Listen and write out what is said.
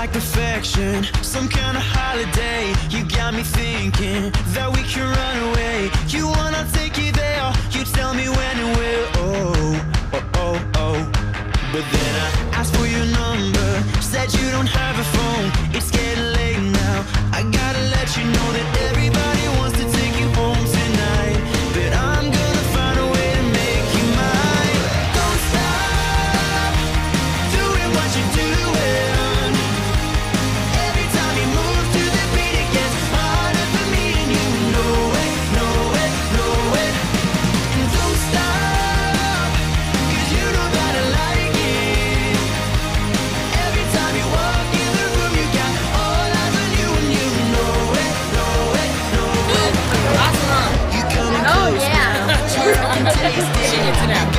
like perfection, some kind of holiday. You got me thinking that we can run away. You wanna take you there, you tell me when and where. Oh, oh, oh, oh. But then I asked for your number, said you don't have a phone. It's getting late now, I gotta let you know that everybody wants to take you home tonight. But I'm gonna find a way to make you mine. Don't stop doing what you're doing. Every time you move to the beat, it gets harder for me, and you know it, know it, know it. And don't stop, 'cause you know that I like it. Every time you walk in the room, you got all eyes on you, and you know it, know it, know it. Awesome. You coming Oh close yeah. now, you can taste it. She gets it out.